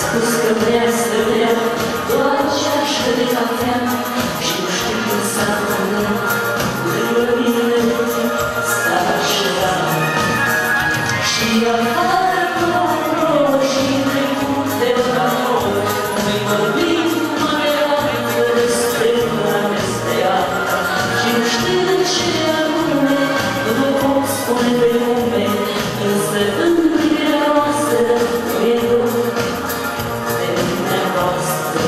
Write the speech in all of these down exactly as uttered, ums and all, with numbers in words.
spus că vrea să vrea doar o ceașcă de cafea și nu știu cum s-a întâmplat, lângă mine s-a așezat. Și afară plouă și trecut de la noi, noi vorbim mai altă despre una despre alta și nu știu de ce anume, nu vă pot spune pe nume, însă în privirea noastră nu e dor de dumneavoastră.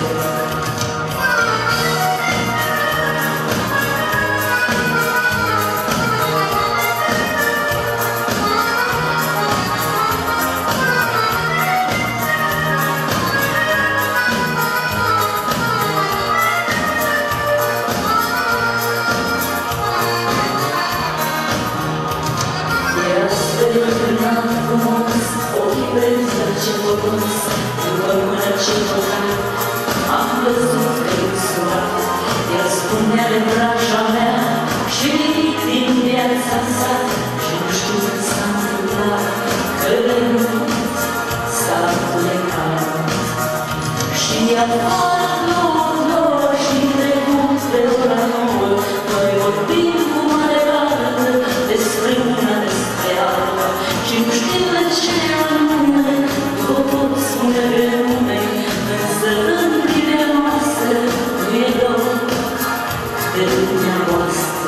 Ochii breză ce vorbos, după mână ce păcat, am văzut că e surat, ea spunea de vraja mea și nimic din viața sa și nu știu cum s-a întâmplat, că de mult s-a plecat. Și afară plouă, plouă și trecut pe ora nouă, noi vorbim cu mare altă despre una despre alta și nu știu de ce anume, nu vă pot spune pe nume, însă în privirea noastră nu e dor de dumneavoastră.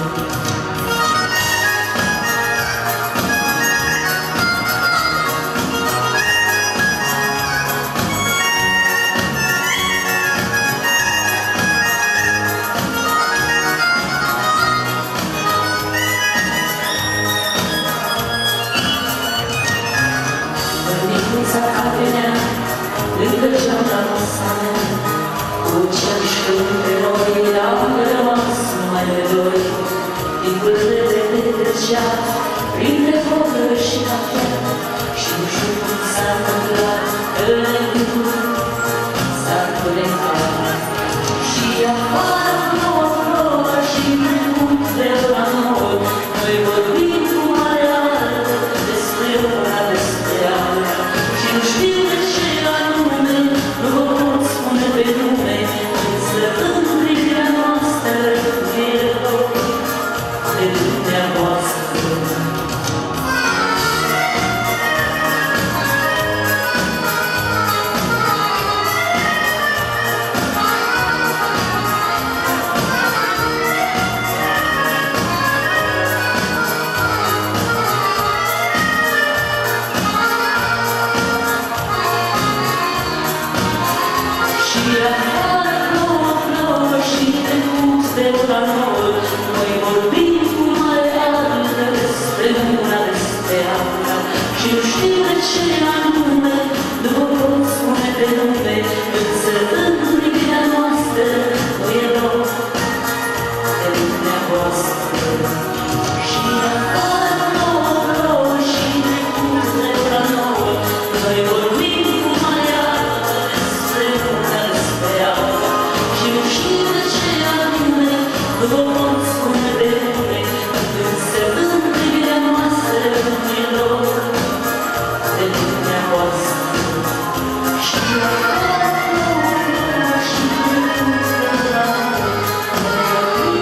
Să capenea lângă geanta noastră mea, cu ceașcă între noi, am rămas numai de doi. Timpul repede trecea printre focări și cafea și nu știu cum s-a întâmplat, că timpul s-a întunecat. Și afară plouă, plouă și trecut de la nouă, noi vorbim cu mare altă despre una despre alta. Nu știu de ce anume, nu vă pot spune pe nume, însă în privirea noastră e dor de dumneavoastră. Noi vorbim cu mare altă despre una despre alta și nu știu de ce anume, nu vă pot spune pe nume, însă în privirea noastră nu e dor de dumneavoastră. Și afară plouă, plouă și trecut de la nouă, noi vorbim cu mare altă despre una despre alta și nu știu de ce anume, nu vă pot spune pe nume, însă în privirea noastră nu e dor de dumneavoastră. Și afară plouă, plouă și trecut de la nouă, noi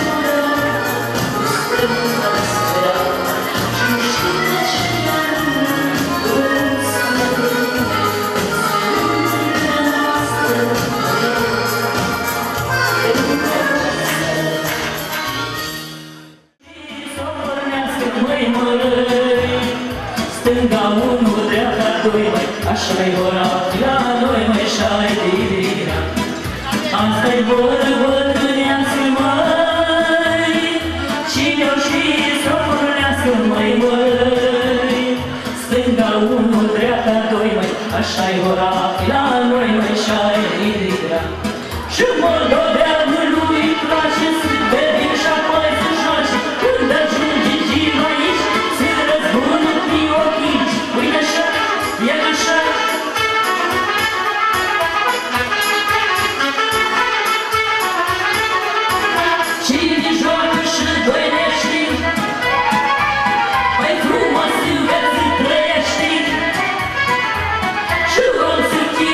vorbim cu mare altă despre una despre alta și nu știu de ce anume, nu vă pot spune pe nume, însă în privirea noastră nu e dor de dumneavoastră. Stânga unu, dreapta doi, măi, așa-i ora, la noi, măi, și-ai divina. Asta-i voră, bătrânească, măi, cine-o știe să o pornească, măi, măi. Stânga unu, dreapta doi, măi, așa-i ora, la noi, măi, și-ai divina. Și moldoveanul lui place să bebe și apoi să joace, când ajunge ziua aici, se răzbună prin ochii. Uite așa, e așa. Cine joacă și doi nești, mai frumos în viață trăiești. Și rol să fie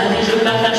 anni giocata